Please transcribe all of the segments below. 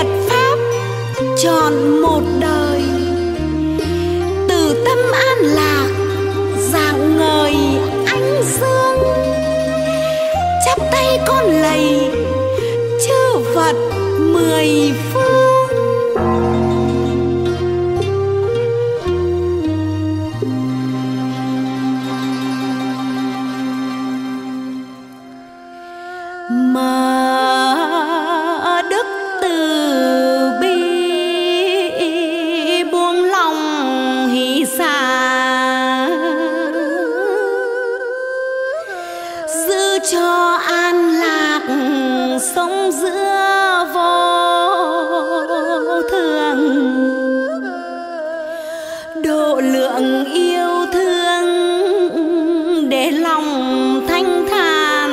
Phật Pháp trọn một đời, từ tâm an lạc rạng ngời ánh dương. Chắp tay con lạy chư Phật mười phương. Mà đức từ bi buông lòng hỷ xả, giữ cho an lạc sống giữa vô thường, độ lượng yêu thương để lòng thanh thản,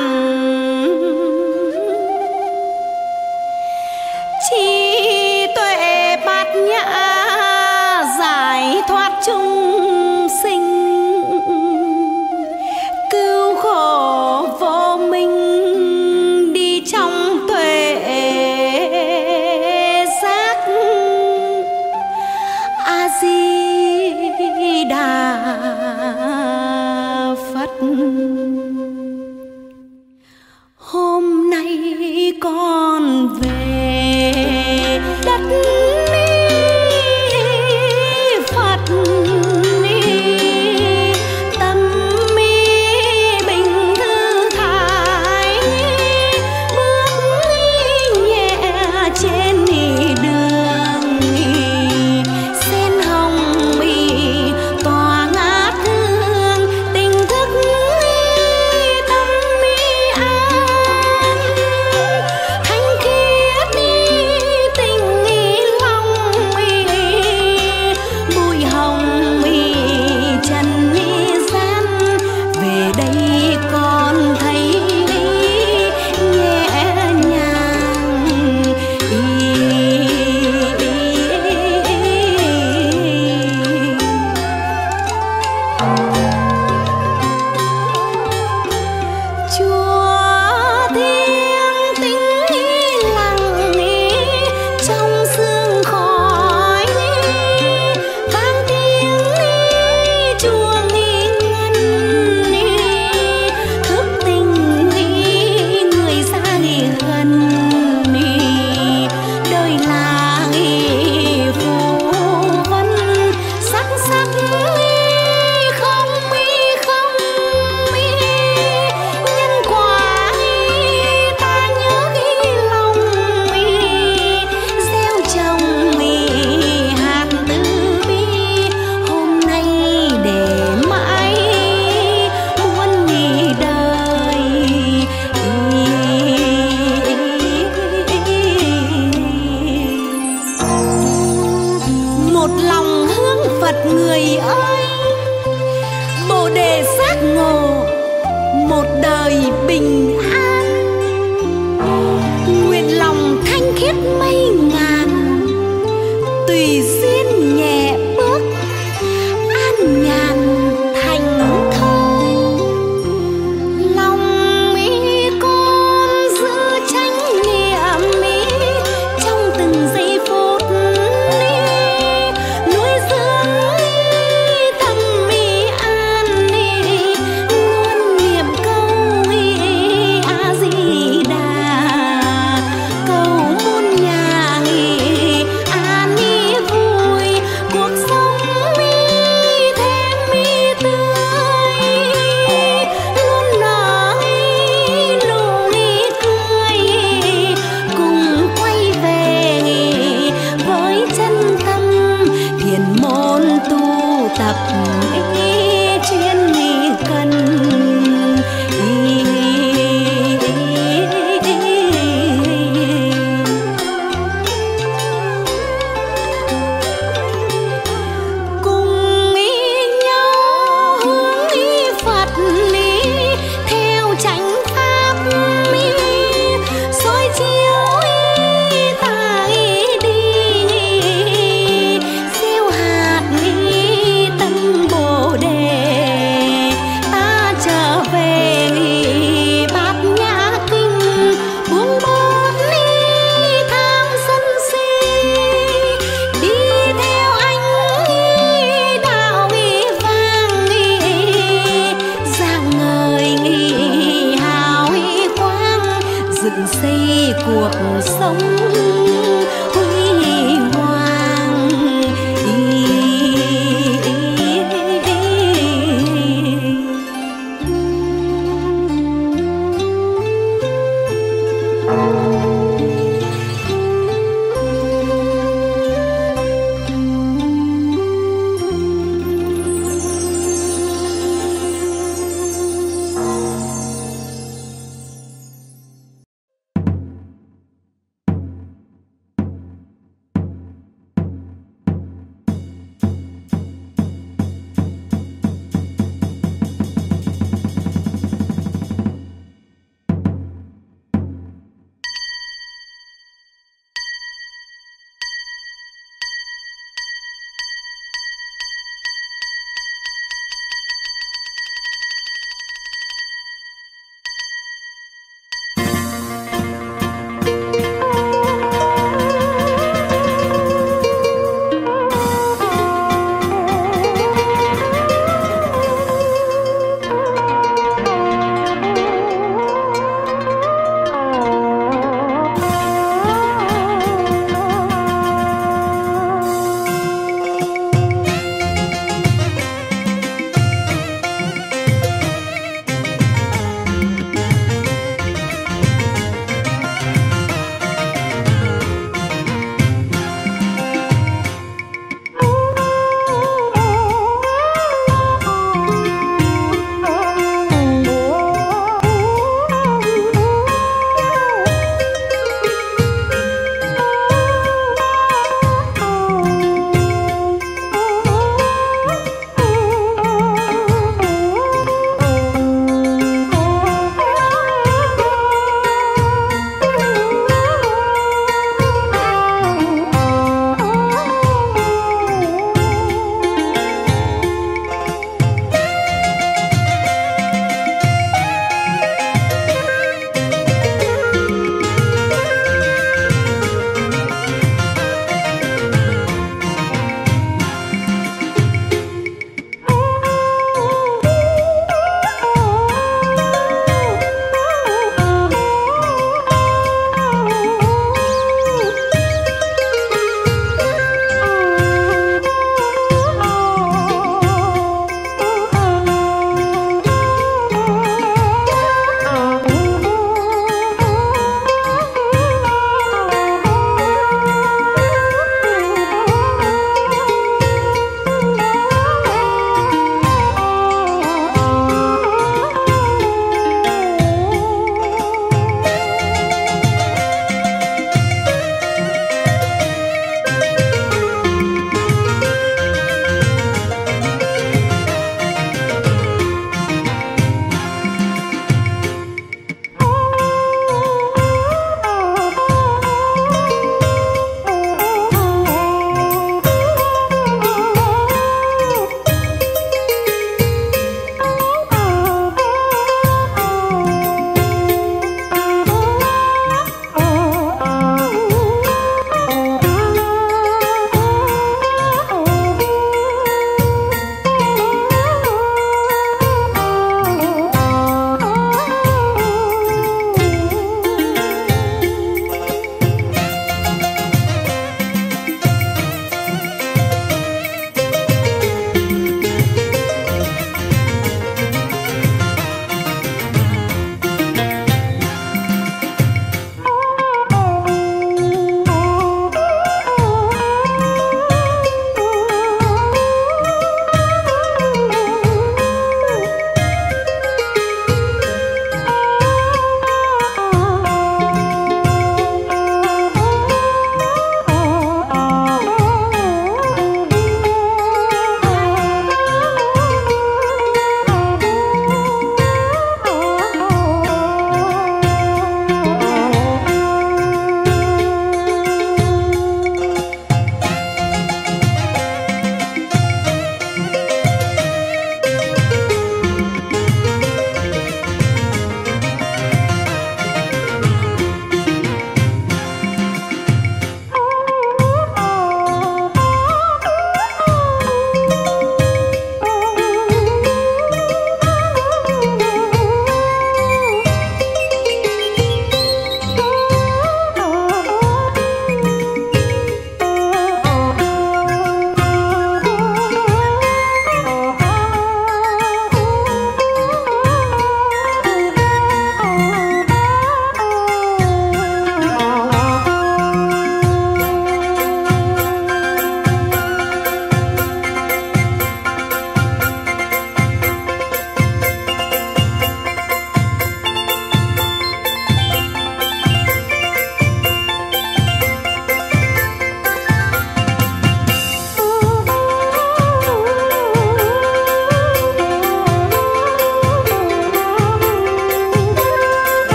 trí tuệ bát nhã giải thoát chúng sinh, cứu khổ vô minh đi trong tuệ giác. A Di Đà Phật. Hôm nay con về đất Phật, tâm bình thư thái, bước nhẹ trên đường, sen hồng tỏa ngát hương, tình thức tâm an, thanh khiết tình lòng, bụi hồng trần gian. Về đây con thấy nhẹ nhàng, Chúa thiên tĩnh lặng trong sương khói, vang tiếng chuông ngân, thức tỉnh người xa gần. Đời là phù vân sắc sắc không nhân quả ta nhớ lòng, gieo trồng hạt từ bi hôm nay để mãi muôn đời. Một lòng hướng Phật người ơi, Bồ đề giác ngộ một đời bình an. Nguyện lòng thanh khiết mây ngàn, tùy duyên nhẹ bước an nhàn thành thơi. Lòng con giữ chánh niệm trong từng giây phút, nuôi dưỡng tâm an, luôn niệm câu A Di Đà, cầu muôn nhà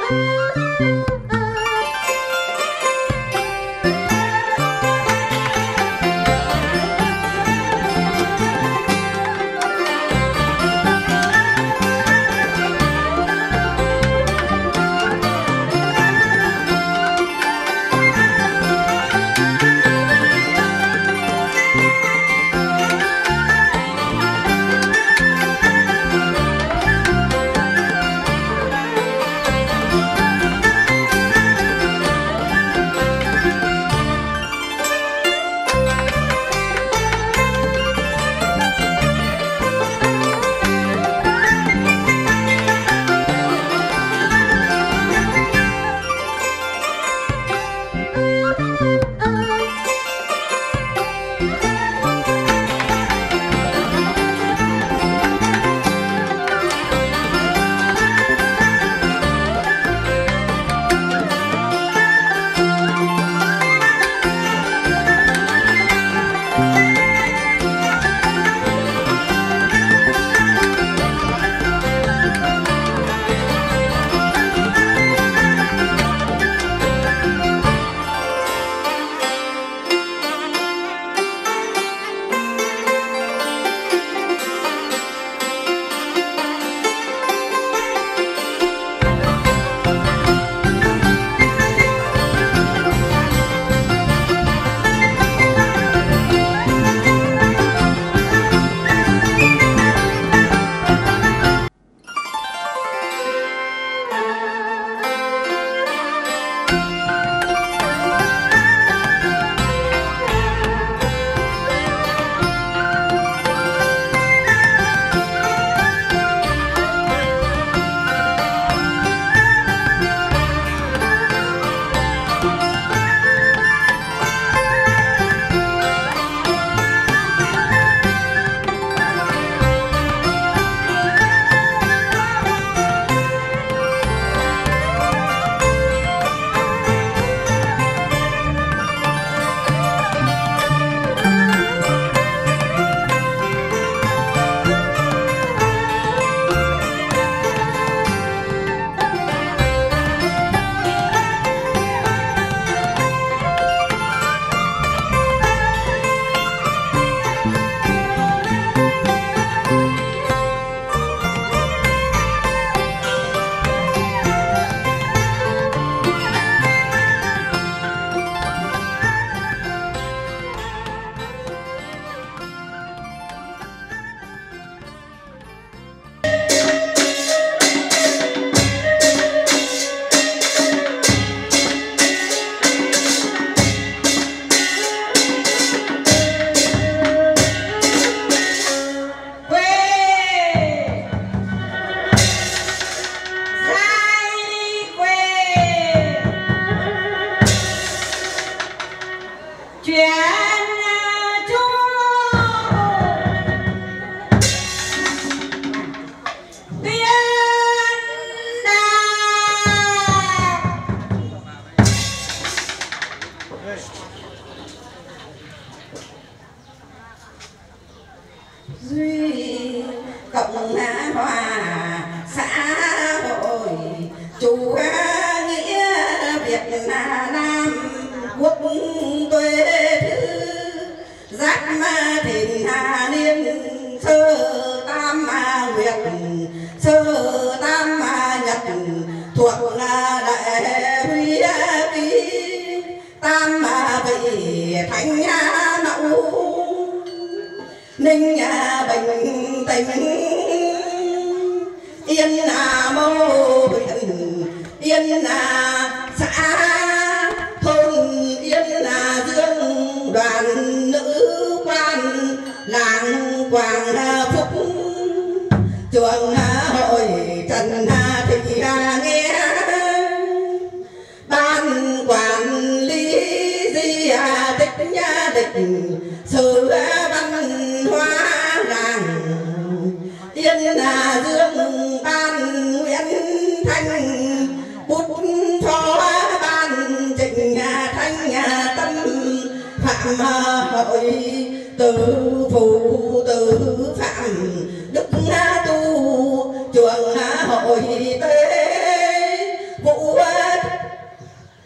Hội tế vũ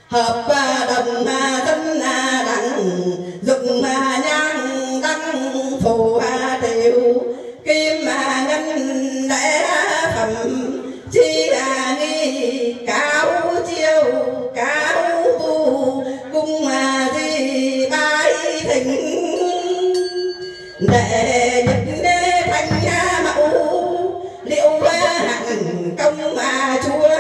hợp đồng dân đặng dụng nhang đăng phù tiểu kim ngân lễ phẩm chi nghi cáo chiêu cáo tu cung di bái thỉnh để nhật thanh mẫu liệu hạnh công chúa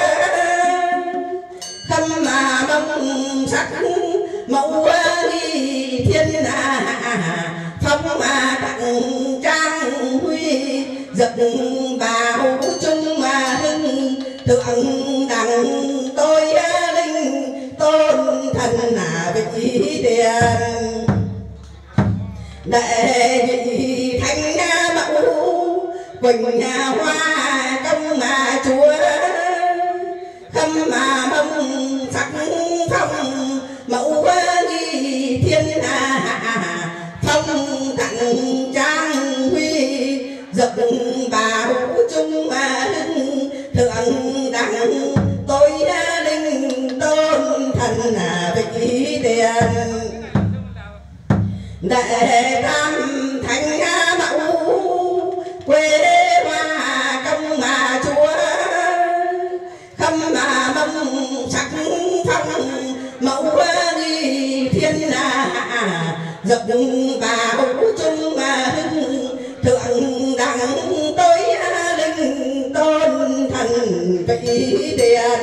khâm mong sắc mẫu nghi thiên phong tặng trang huy giật bảo chung hưng thượng đẳng tôi linh tôn thần vị tiền đệ nhị thanh mẫu quỳnh hoa công chúa khâm mong sắc phong mẫu nghi thiên phong tặng trang huy giật bảo chung hưng thượng đẳng tôi linh tôn thần vị tiền đệ tam thánh mẫu quê hoa công chúa khâm mong sắc phong mẫu nghi thiên giật bảo chung hưng thượng đẳng tôi linh tôn thần vị tiền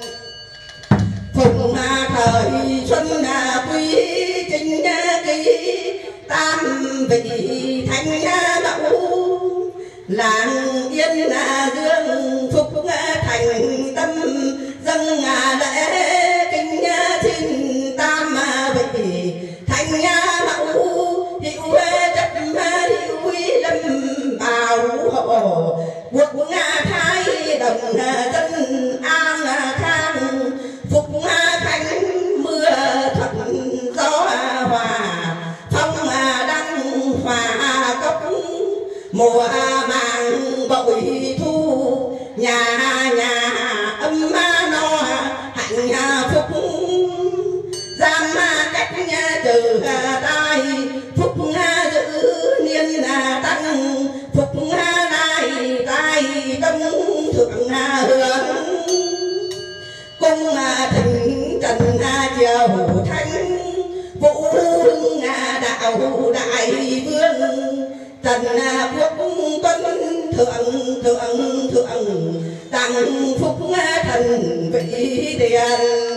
phụng thời xuân quý chính ký tam vị thánh mẫu làng yên dương phúc thành tâm dâng lễ kính xin tam vị thánh mẫu hữu chấp hữu lâm bảo hộ quốc thái đồng dân an khang phúc khánh mưa thuận gió hòa phong đăng hòa cốc mùa màng bội thu nhà âm no hạnh phúc giam cách trừ tai phúc giữ niên tăng phúc lai tai công thượng hưởng cung thịnh trần triều thánh vũ hưng đạo đại vương trần quốc tuấn thượng tặng phúc thần vị tiền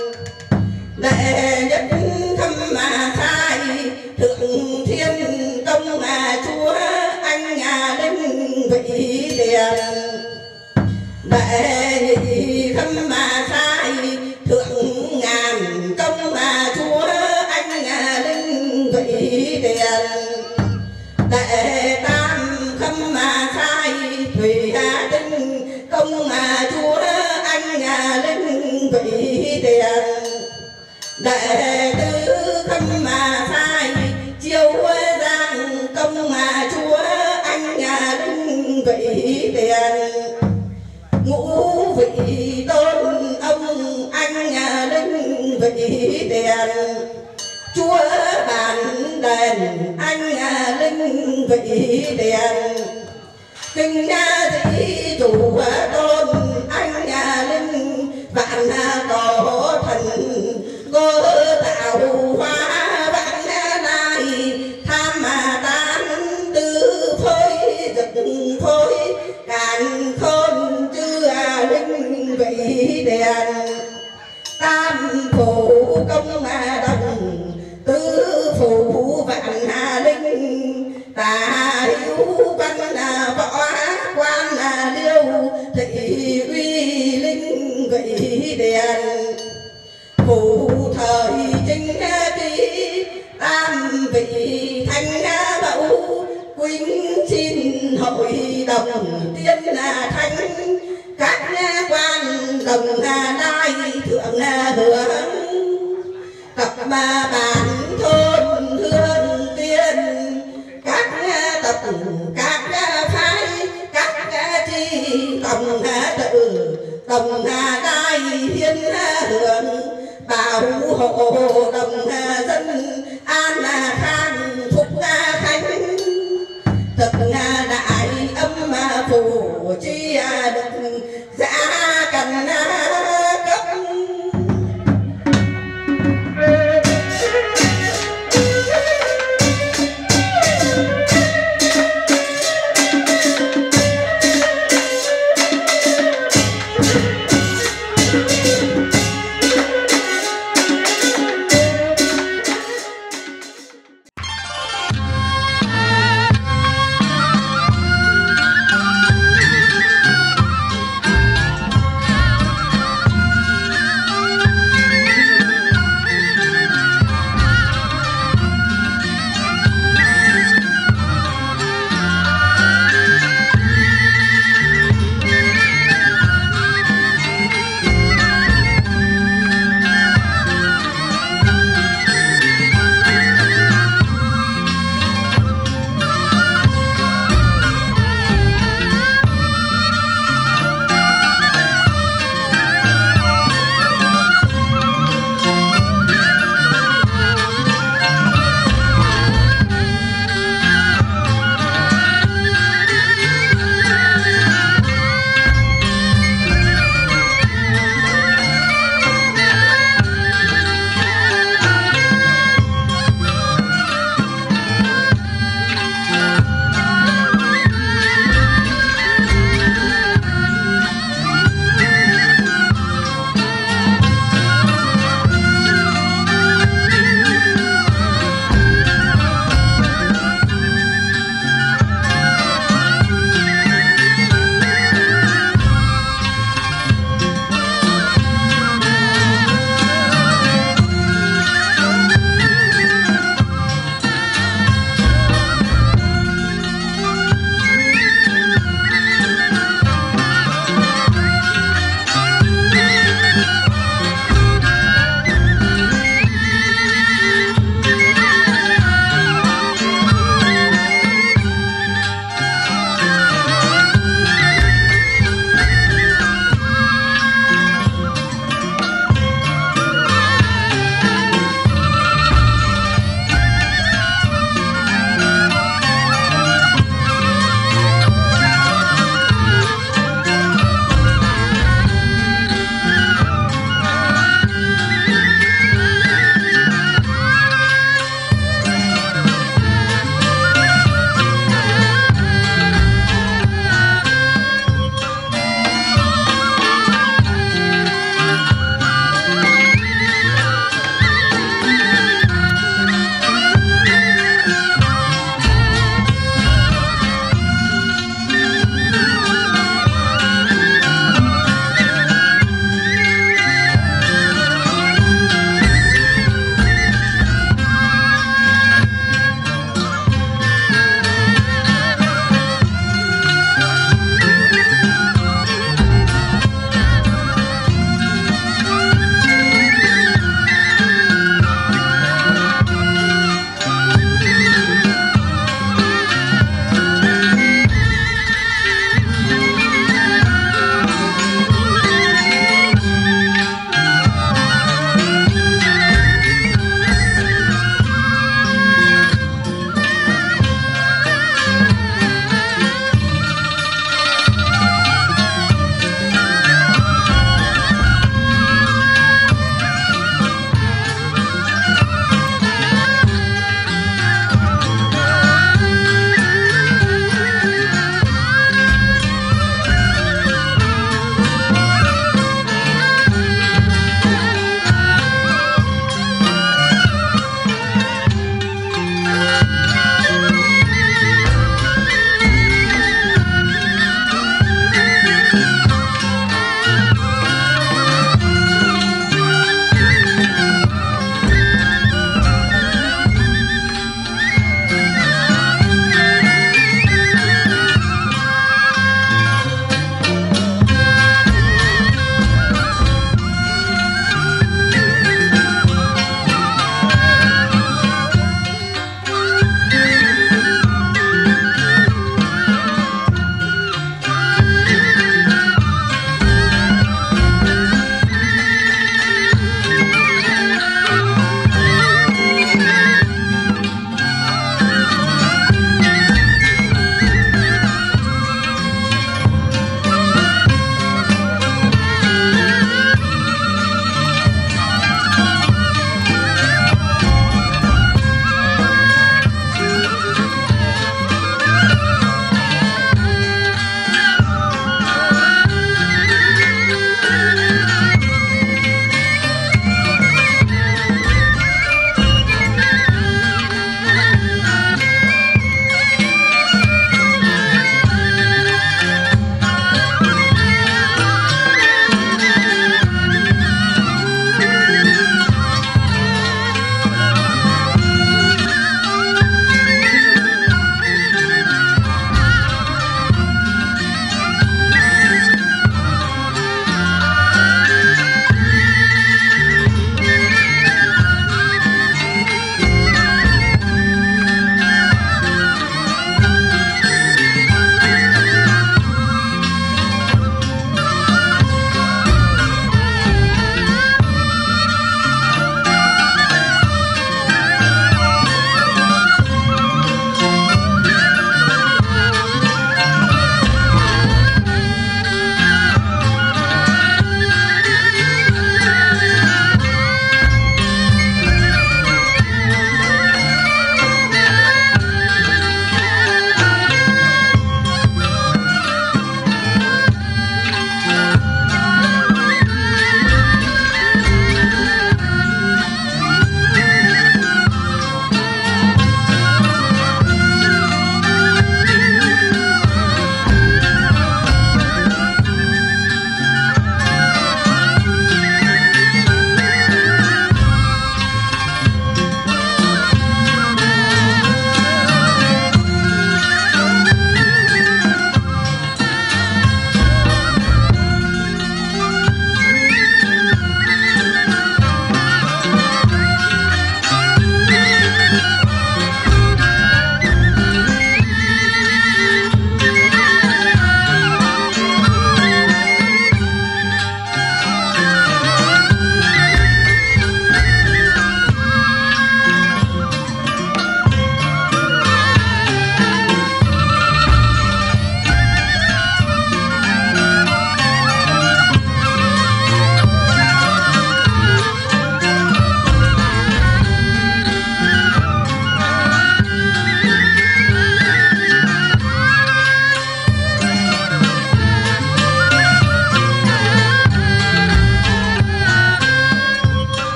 đệ nhất thâm khai thượng thiên công chúa anh linh vị tiền đệ nhị thâm khai thượng ngàn công chúa anh linh vị tiền đệ tam khâm khai thủy tinh công chúa anh linh vị tiền đệ tứ khâm khai chiêu giang công chúa anh linh vị tiền ngũ vị tôn ông anh linh vị tiền chúa bản đền anh linh vị tiền kinh thị chủ tôn anh linh vạn có thần cô tạo hóa vạn lai tham tán tư phối giật phối càn khôn chư linh vị tiền tam phủ công đồng tứ phủ vạn linh tà hữu văn võ quan liêu thị uy linh vị tiền phủ thời chính ký tam vị thánh mẫu quynh xin hội đồng tiên thánh các quan đồng lai thượng hưởng tập bản thôn hương tiên các tập các phái các chi tổng tự tổng lai hiến hưởng bảo hú hộ đồng dân an khang phúc khánh thực đại âm phủ chi được giá cần cấp.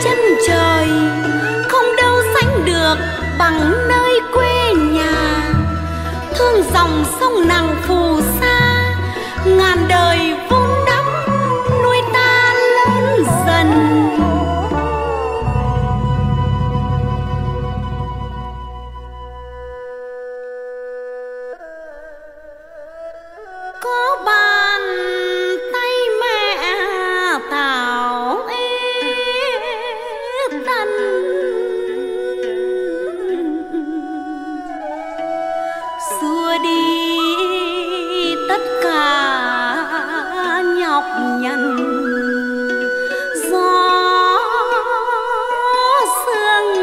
chân trời không đâu sánh được bằng nơi quê nhà. Thương dòng sông nàng phù sa, ngàn đời vun đắp nuôi ta lớn dần. Có bàn tay mẹ Tảo Tân, xua đi tất cả nhọc nhằn gió sương.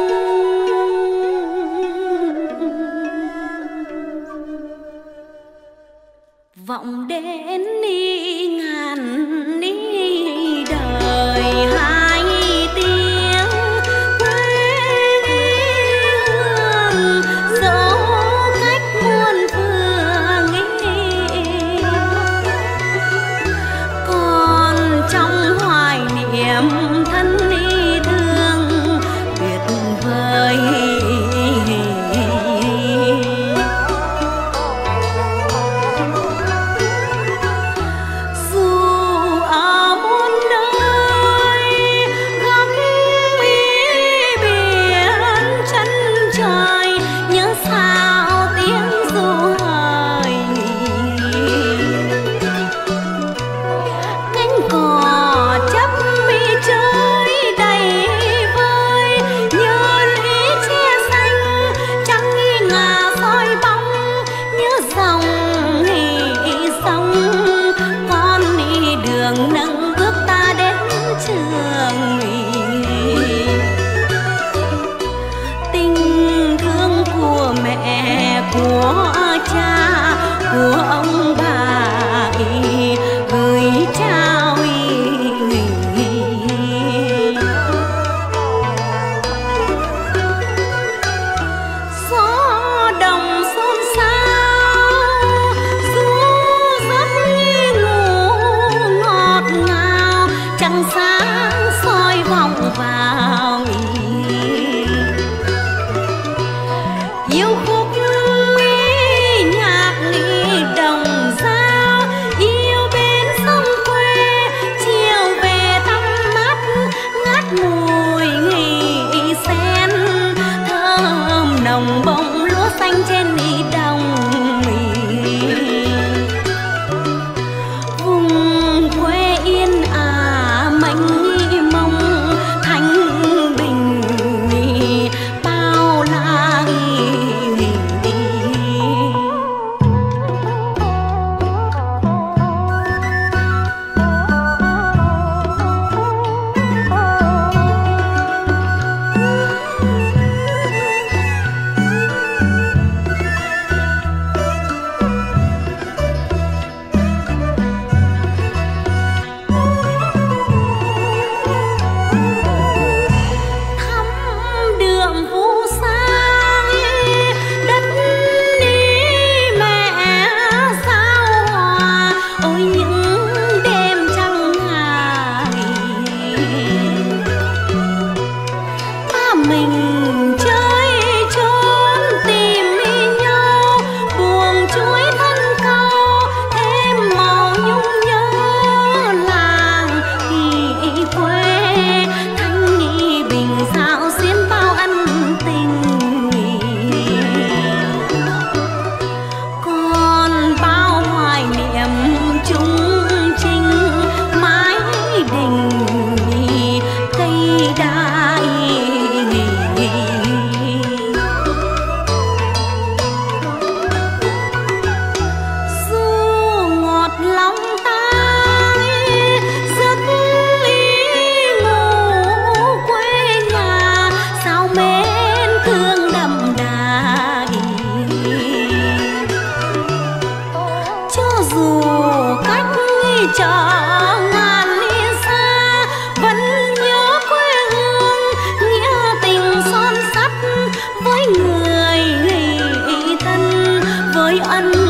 Vọng đến đi ngàn đi đời hai tiếng quê hương dẫu cách muôn phương. Còn trong hoài niệm thân đi thương tuyệt vời. Nâng bước ta đến trường, tình thương của mẹ của cha của ông bà gửi trao. Gió đồng xôn xao du rất ngào, trăng sáng soi vòng vào yêu khúc nhạc đồng dao. Yêu bên sông quê chiều về thăm mắt ngát mùi sen, thơm nồng bông lúa xanh trên đồng. Vùng quê yên ả mênh mông thanh bình bao la. Mình chơi trốn tìm nhau, buồn chuối thân câu thêm màu nhung nhớ làng thì quê. Thanh nghi bình sao xiên bao ân tình, còn bao hoài niệm chung chinh mái đình cây đa. Du ngọt lòng ta giấc ngủ quê nhà, sao mến thương đậm đà. Cho dù cách trở ngàn ly xa, vẫn nhớ quê hương nghĩa tình son sắt với người thân với ân